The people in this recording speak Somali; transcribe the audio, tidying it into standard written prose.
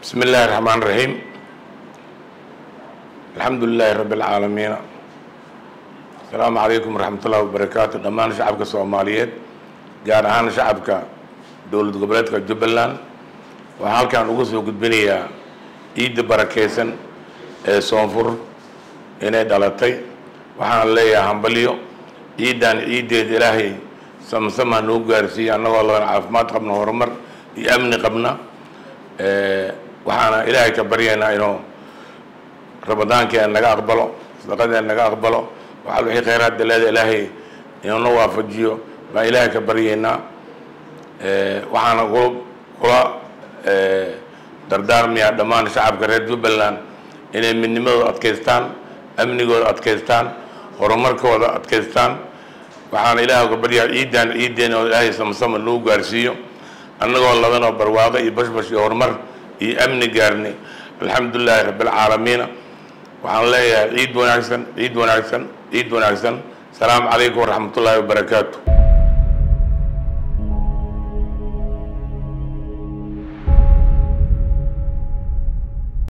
بسم الله الرحمن الرحيم. الحمد لله رب العالمين. السلام عليكم ورحمة الله وبركاته. دمان شعبك الصوماليات gaar ahaan shacabka dowlad goboleedka Jubbaland waxaa halkaan ugu soo gudbinayaa ciid barakeysan ee Soonfur inay dhalatay waxaan leeyahay hambaliyo ciidan ciideed Ilaahay samsama noo gaarsiiyo annagoo la caafimaad qabno horumar iyo amni qabna waxaana Ilaahay ka baryaynaa inuu Ramadaanka naga aqbalo sadaqada naga aqbalo waxa wixii khayraad leedahay Ilaahay inuu noo waafajiyo ما إلهي كبرينا وحنا كلا دردار مياه دمان شعب كريت جبلان إن من نمو أتكستان أمني قول أتكستان هرمر كول أتكستان وحنا إلهي كبريا إيدان وإلهي سمسم اللو قارسيو أنا قول الله أنا برواقع يبش هرمر أمني قارني الحمد لله رب العالمين وحنا لا عيد ونعكسن السلام عليكم ورحمة الله وبركاته.